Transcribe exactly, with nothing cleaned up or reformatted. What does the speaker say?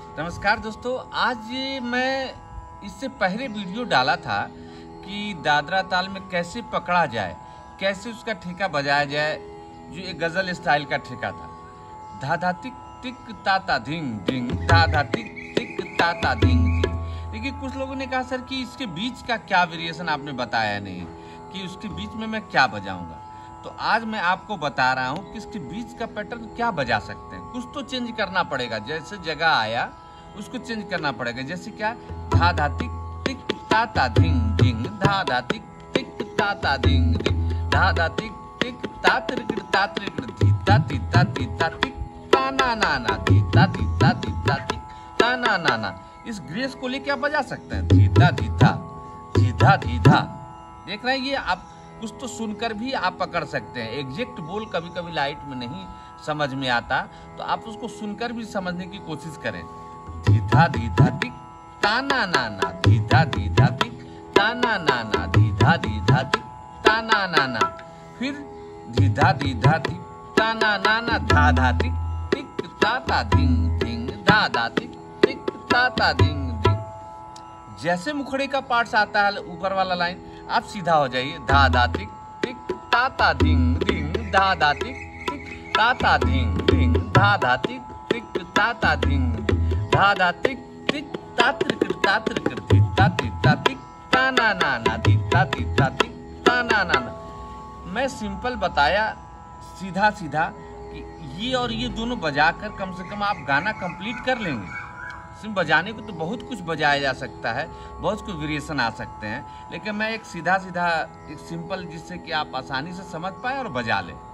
नमस्कार दोस्तों, आज मैं इससे पहले वीडियो डाला था कि दादरा ताल में कैसे पकड़ा जाए, कैसे उसका ठेका बजाया जाए, जो एक गजल स्टाइल का ठेका था। धा धा टिक टिक ताता धिंग धिंग, धा धा टिक टिक ताता धिंग धिंग। लेकिन कुछ लोगों ने कहा सर कि इसके बीच का क्या वेरिएशन आपने बताया नहीं, कि उसके बीच में मैं क्या बजाऊंगा। तो आज मैं आपको बता रहा हूँ कि इसके बीच का पैटर्न क्या बजा सकते हैं। कुछ तो चेंज करना पड़ेगा, जैसे जगह आया उसको चेंज करना पड़ेगा। जैसे क्या, धा धा टिक टिक ताता धिंग धिंग, धा धा टिक टिक ताता धिंग धिंग, धा धा टिक टिक तात्रिक तात्रिक धीता धीता धीता टिक ताना नाना धीता धीता धीता टिक ताना नाना। इस ग्रेस को लेके आप बजा सकते हैं, धीता धीता धीधा धीधा। देख रहे हैं, ये आप कुछ तो सुनकर भी आप पकड़ सकते हैं। एग्जैक्ट बोल कभी कभी लाइट में नहीं समझ में आता, तो आप उसको सुनकर भी समझने की कोशिश करें। धीधा धीधा टिक ताना नाना, धीधा धीधा टिक ताना नाना, धीधा धीधा टिक ताना नाना। फिर धीधा धीधा टिक ताना नाना, धा धा टिक टिक ताता धिंग धिंग, धा धा टिक टिक ताता धिंग धिंग। जैसे मुखड़े का पार्ट्स आता है ऊपर वाला लाइन, आप सीधा हो जाइए। धा धा टिक टिक ताता धिंग धिंग, धा धा टिक टिक ताता धिंग धिंग, धा धा टिक टिक ताता धिंग, धा धा टिक टिक तात्रिक तात्रिक धीता धीता टिक ताना नाना, धीता धीता टिक ताना नाना। मैं सिंपल बताया, सीधा सीधा, कि ये और ये दोनों बजाकर कम से कम आप गाना कंप्लीट कर लेंगे। सिर्फ बजाने को तो बहुत कुछ बजाया जा सकता है, बहुत कुछ वेरिएशन आ सकते हैं, लेकिन मैं एक सीधा सीधा एक सिंपल, जिससे कि आप आसानी से समझ पाए और बजा लें।